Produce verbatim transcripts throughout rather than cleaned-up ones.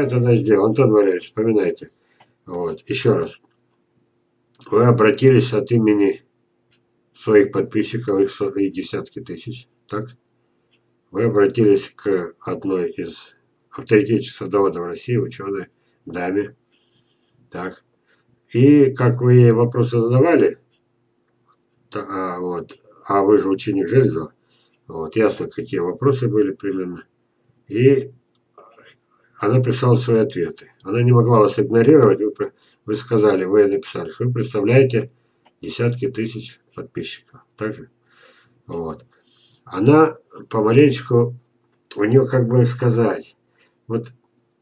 тогда сделал? Антон Валерьевич, вспоминайте. Вот, еще раз. Вы обратились от имени своих подписчиков, их, их десятки тысяч, так? Вы обратились к одной из авторитетных садоводов России, ученой даме, так? И как вы ей вопросы задавали, а, вот, а вы же ученик Железова, вот, ясно, какие вопросы были примерно. И она прислала свои ответы. Она не могла вас игнорировать. Вы, вы сказали, вы написали, что вы представляете десятки тысяч подписчиков. Так же? Вот. Она помаленечку, у нее, как бы сказать, вот,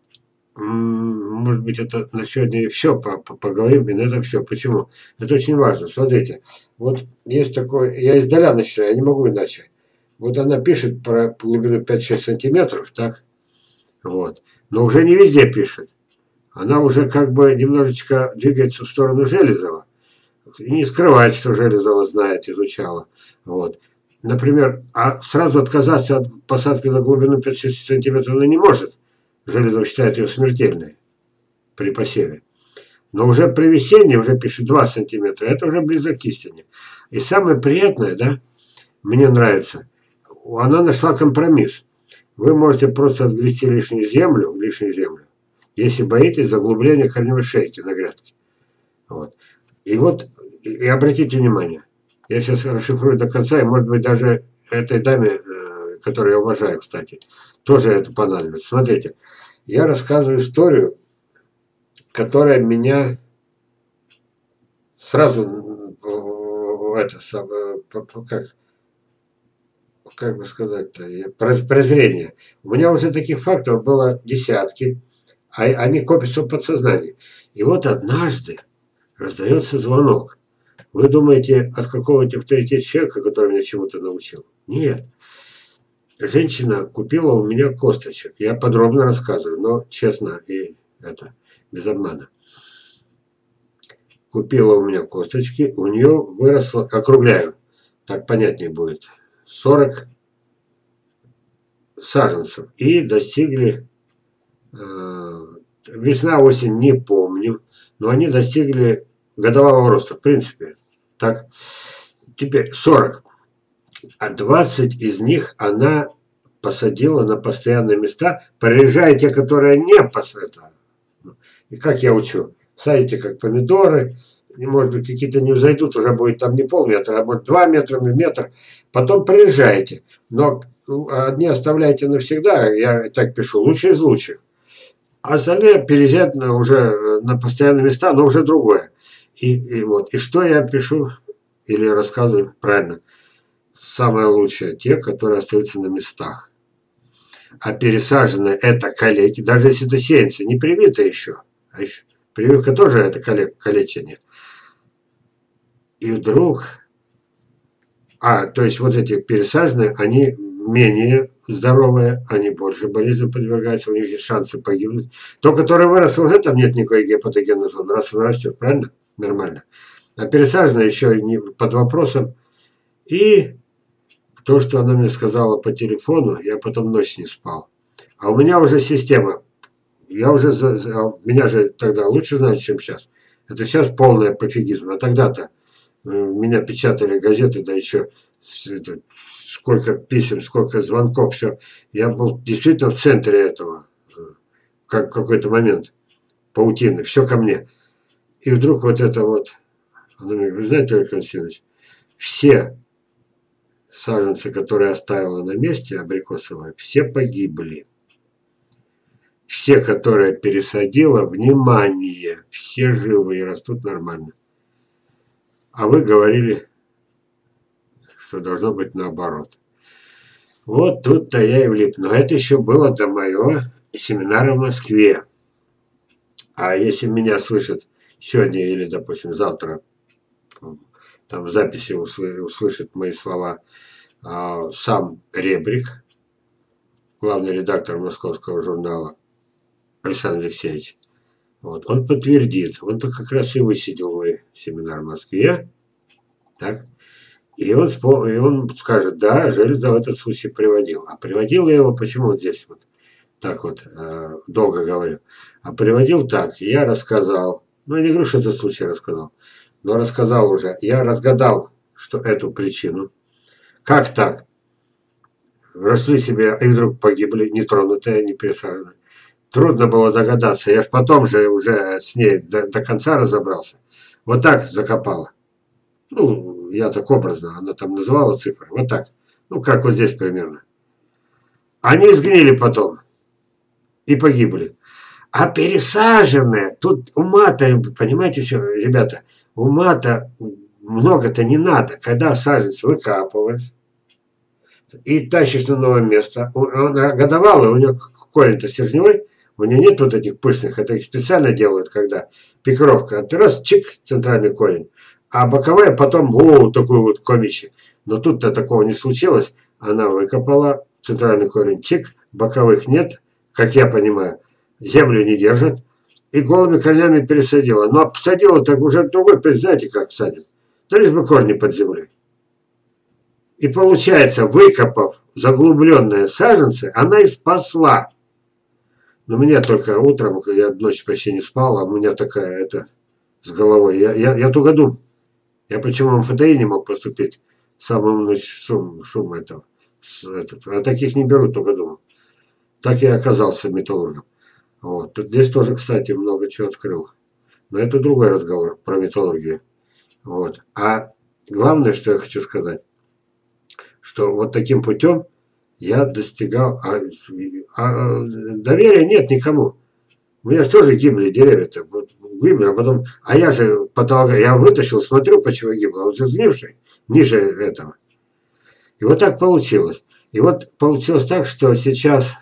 может быть, это на сегодня и все, поговорим, и на этом все. Почему? Это очень важно. Смотрите, вот есть такой, я издаля начинаю, я не могу иначе. Вот она пишет про глубину пять-шесть сантиметров, так? Вот. Но уже не везде пишет. Она уже как бы немножечко двигается в сторону Железова. И не скрывает, что Железова знает, изучала. Вот. Например, а сразу отказаться от посадки на глубину пять-шесть сантиметров она не может. Железов считает ее смертельной при посеве. Но уже при весенней уже пишет два сантиметра. Это уже близко к истине. И самое приятное, да, мне нравится, она нашла компромисс. Вы можете просто отгрести лишнюю землю, лишнюю землю, если боитесь заглубления корневой шейки на грядке. Вот. И вот, и обратите внимание, я сейчас расшифрую до конца, и может быть даже этой даме, которую я уважаю, кстати, тоже это понадобится. Смотрите, я рассказываю историю, которая меня сразу, это, как... как бы сказать-то, презрение. У меня уже таких фактов было десятки, а они копятся в подсознании. И вот однажды раздается звонок. Вы думаете, от какого-то авторитета человека, который меня чему-то научил? Нет. Женщина купила у меня косточек. Я подробно рассказываю, но честно и это, без обмана. Купила у меня косточки, у нее выросло, округляю, так понятнее будет, сорок саженцев. И достигли, э, весна-осень не помню, но они достигли годовалого роста, в принципе. Так, теперь сорок. А двадцать из них она посадила на постоянные места, прорежая те, которые не посадила. И как я учу, садите как помидоры, может быть, какие-то не взойдут, уже будет там не полметра, а будет два метра, метр. Потом приезжаете. Но одни оставляйте навсегда, я так пишу, лучшие из лучших. А остальные переезжают на, уже на постоянные места, но уже другое. И, и вот, и что я пишу или рассказываю правильно? Самое лучшее те, которые остаются на местах. А пересаженные это калеки, даже если это сеянцы, не привитые еще. А еще прививка тоже это калечение. И вдруг, а, то есть вот эти пересаженные, они менее здоровые, они больше болезням подвергаются, у них есть шансы погибнуть. То, которое выросло, уже там нет никакой гепатогенной зоны, раз он растет, правильно? Нормально. А пересаженные еще не под вопросом. И то, что она мне сказала по телефону, я потом ночь не спал. А у меня уже система, я уже, меня же тогда лучше знали, чем сейчас. Это сейчас полный пофигизм, а тогда-то меня печатали газеты, да еще сколько писем, сколько звонков, все. Я был действительно в центре этого, как в какой-то момент, паутины, все ко мне. И вдруг вот это вот, она мне говорит, знаете, Олег Константинович, все саженцы, которые оставила на месте, абрикосовые, все погибли. Все, которые пересадила, внимание, все живы и растут нормально. А вы говорили, что должно быть наоборот. Вот тут-то я и влип. Но это еще было до моего семинара в Москве. А если меня слышат сегодня или, допустим, завтра, там в записи услышит мои слова а, сам Ребрик, главный редактор московского журнала Александр Алексеевич, вот, он подтвердит, он-то как раз и высидел мой семинар в Москве, так, и он, и он скажет, да, Железов в этот случай приводил. А приводил я его, почему вот здесь вот? так вот э, долго говорю. А приводил так, я рассказал, ну я не говорю, что этот случай рассказал, но рассказал уже, я разгадал, что эту причину. Как так? Росли себе, и вдруг погибли, нетронутые, не пересаженные. Трудно было догадаться, я ж потом же уже с ней до, до конца разобрался. Вот так закопала. Ну, я так образно, она там называла цифры, вот так. Ну, как вот здесь примерно. Они сгнили потом и погибли. А пересаженные, тут ума-то, понимаете, все, ребята, ума-то много-то не надо. Когда саженец выкапываешь и тащишь на новое место, он годовалый, у него корень-то стержневой, у него нет вот этих пышных, это их специально делают, когда пикировка, ты раз, чик, центральный корень, а боковая потом, о, такой вот комичий. Но тут-то такого не случилось, она выкопала центральный корень, чик, боковых нет, как я понимаю, землю не держат, и голыми корнями пересадила. Но посадила так уже другой, знаете, как садит, да лишь бы корни под землей. И получается, выкопав заглубленные саженцы, она и спасла. Но меня только утром, я ночью почти не спал, а у меня такая, это, с головой. Я, я, я тугодум. Я почему в МФТИ не мог поступить? Самым ночь шум, шум этого. С, этот, а таких не берут тугодумов. Так я оказался металлургом. Вот. Тут здесь тоже, кстати, много чего открыл. Но это другой разговор про металлургию. Вот. А главное, что я хочу сказать, что вот таким путем я достигал, а, а доверия нет никому. У меня же тоже гибли деревья-то, вот, гибли, а потом, а я же потолок, я вытащил, смотрю, почему гибло, он же сгнивший, ниже этого. И вот так получилось. И вот получилось так, что сейчас,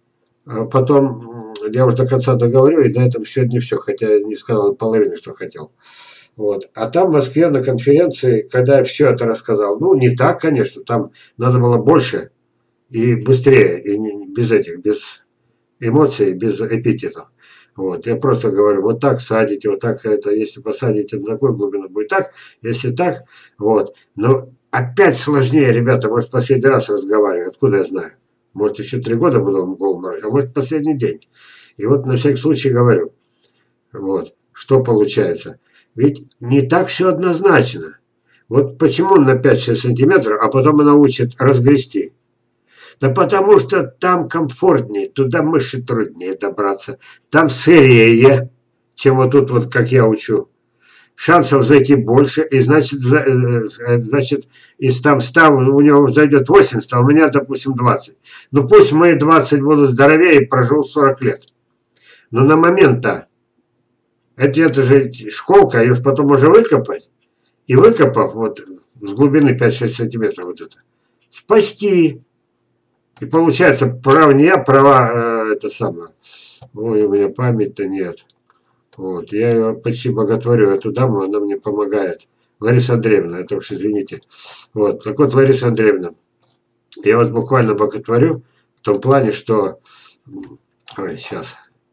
потом, я уже до конца договорю, и на этом сегодня все, хотя я не сказал половину, что хотел. Вот. А там в Москве на конференции, когда я все это рассказал, ну не так, конечно, там надо было больше и быстрее, и не, без этих, без эмоций, без эпитетов. Вот. Я просто говорю, вот так садите, вот так это, если посадите на такую глубину, будет так, если так, вот. Но опять сложнее, ребята, может, последний раз разговариваю, откуда я знаю? Может, еще три года буду голову морочить, а может, последний день. И вот на всякий случай говорю, вот, что получается. Ведь не так все однозначно. Вот почему на пять-шесть сантиметров, а потом она учит разгрести. Да потому что там комфортнее, туда мыши труднее добраться. Там сырее, чем вот тут, вот как я учу. Шансов зайти больше, и значит, значит из там ста у него зайдет восемьдесят, а у меня, допустим, двадцать. Ну пусть мои двадцать будут здоровее и проживу сорок лет. Но на момент-то, это, это же школка, ее потом уже выкопать. И выкопав, вот с глубины пять-шесть сантиметров вот это, спасти. И получается, прав не я, права э, это самое. Ой, у меня память-то нет. Вот, я ее почти боготворю, эту даму, она мне помогает. Лариса Андреевна, это уж извините. Вот, так вот, Лариса Андреевна, я вот буквально боготворю в том плане, что... Ой, сейчас...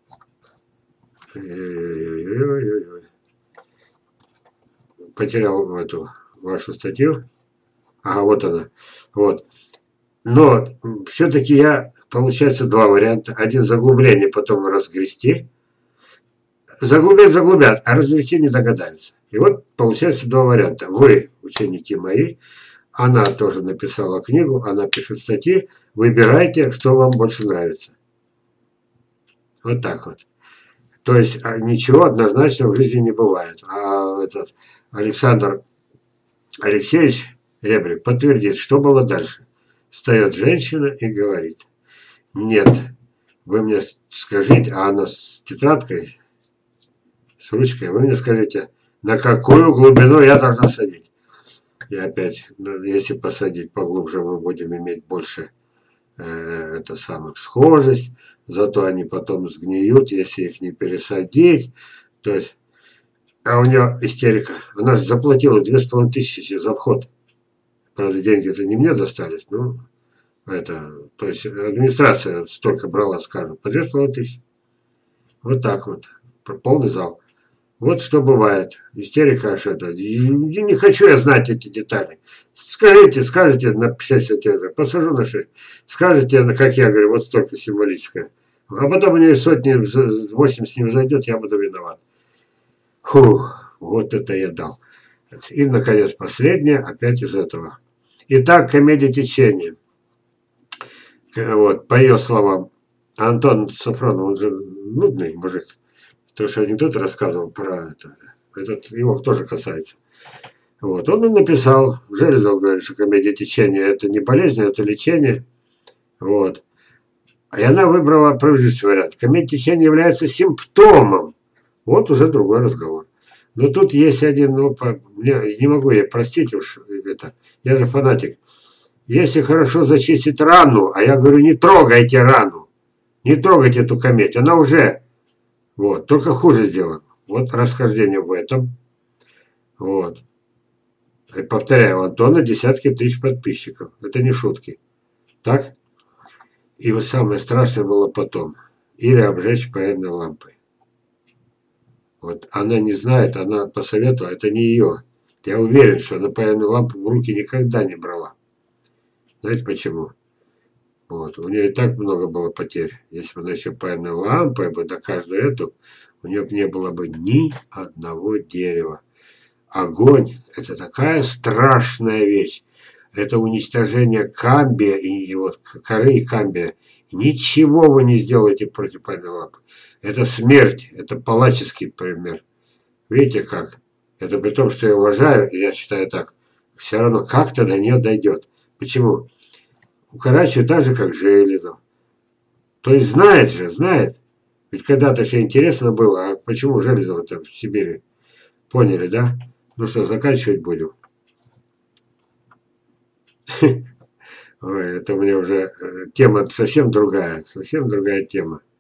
Потерял эту вашу статью. Ага, вот она. Вот. Но все-таки я, получается, два варианта. Один заглубление, потом разгрести. Заглубят, заглубят, а разгрести не догадаются. И вот получается два варианта. Вы, ученики мои, она тоже написала книгу, она пишет статьи. Выбирайте, что вам больше нравится. Вот так вот. То есть ничего однозначно в жизни не бывает. А этот Александр Алексеевич Ребрик подтвердит, что было дальше. Встает женщина и говорит: нет, вы мне скажите, а она с тетрадкой, с ручкой, вы мне скажите, на какую глубину я должна садить. И опять, если посадить поглубже, мы будем иметь больше э, это самое, схожесть. Зато они потом сгниют, если их не пересадить. То есть, а у нее истерика. Она же заплатила две с половиной тысячи за вход. Правда, деньги-то не мне достались. Ну, это, то есть администрация столько брала, скажем, по две с половиной тысячи. Вот так вот. Полный зал. Вот что бывает. Истерика аж это. Не хочу я знать эти детали. Скажите, скажите на пятьдесят сантиметров. Посажу на шесть. Скажите, как я говорю, вот столько символическое. А потом у нее сотни, восемь с ним зайдет, я буду виноват. Фух, вот это я дал. И, наконец, последнее, опять из этого. Итак, комедия течения. Вот, по ее словам. Антон Сафронов, он же нудный мужик. Потому что анекдоты рассказывал про это. Этот его тоже касается. Вот, он и написал. Железов говорит, что комедия течения это не болезнь, это лечение. Вот. И она выбрала прежде вариант. Комедия течения является симптомом. Вот уже другой разговор. Но тут есть один, ну, по, не, не могу я простить уж это. Я же фанатик. Если хорошо зачистить рану, а я говорю, не трогайте рану. Не трогайте эту комедию. Она уже, вот, только хуже сделана. Вот расхождение в этом. Вот. И повторяю, у Антона десятки тысяч подписчиков. Это не шутки. Так? И вот самое страшное было потом. Или обжечь паяльной лампой. Вот она не знает, она посоветовала, это не ее. Я уверен, что она паяльную лампу в руки никогда не брала. Знаете почему? Вот. У нее и так много было потерь. Если бы она еще паяльной лампой бы до каждой эту, у нее не было бы ни одного дерева. Огонь – это такая страшная вещь. Это уничтожение камбия и вот коры и камбия. Ничего вы не сделаете против паяльной лампы. Это смерть, это палаческий пример. Видите как? Это при том, что я уважаю, и я считаю так, все равно как-то до нее дойдет. Почему? Укорачивают так же, как Железов. То есть знает же, знает. Ведь когда-то еще интересно было, а почему Железов это в Сибири? Поняли, да? Ну что, заканчивать будем? Ой, это у меня уже тема совсем другая, совсем другая тема.